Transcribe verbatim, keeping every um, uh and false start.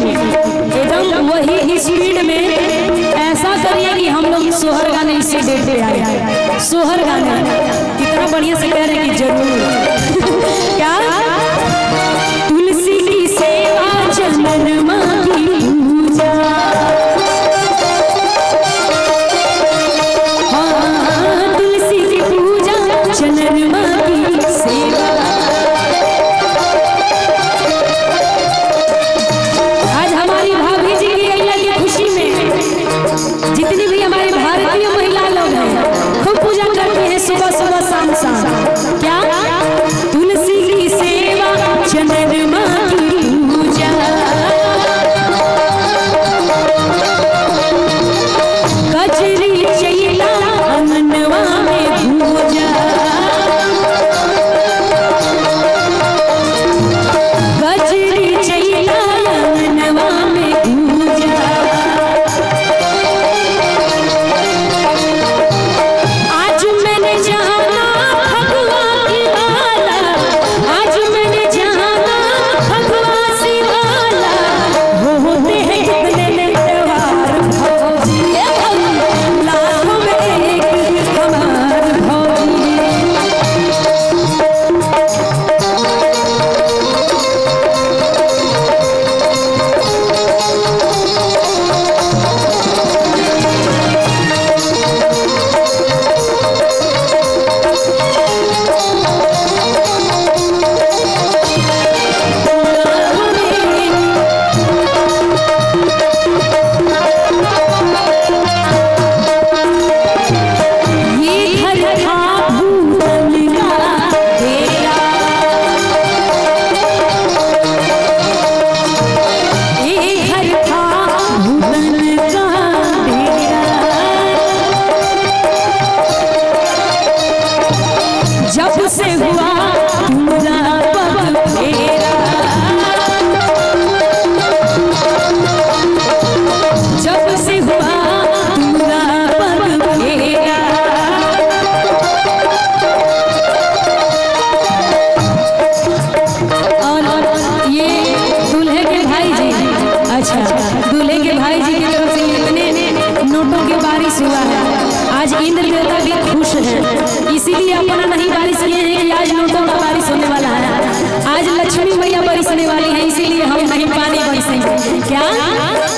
एकदम वही स्पीड में ऐसा करिए कि हम लोग सोहर गाने इसी डेट पे आए। सोहर गाने कितना बढ़िया से कह रहे हैं कि जरूर क्या तुलसी की सेवा चंद्रमा की पूजा, हाँ तुलसी की पूजा चंद्रमा की सेवा। आज हमारी भाभी जी की अय्या की खुशी में जितनी भी हमारी भारतीय महिला लोग हैं खूब पूजा करती हैं सुबह सुबह शाम शाम। क्या तुलसी की सेवा चंद्रमा की पूजा, कजरी चैला अंगनवा में पूजा, कजरी चैला अंगनवा में पूजा। आज मैंने जाना भगवा की माला, आज मैंने जाना भगवा सी माला, होते हैं कितने त्योहार भौजी, लाखों में एक हमार भौजी। ये घर था भूतन का डेरा, ये घर था भूतन का डेरा, जब से हुआ तुम्हारा पग फेरा, जब से हुआ तुम्हारा पग फेरा। और ये दूल्हे के भाई जी, अच्छा दूल्हे के भाई जी की तरफ से इतने नोटों की बारिश हुआ है। आज इंद्र देवता भी खुश हैं, इसीलिए अपना नहीं बारिश किए हैं कि आज नोटों का बारिश होने वाला है। आज लक्ष्मी मैया बरसने वाली है, इसीलिए हम नहीं पानी बरसेंगे। क्या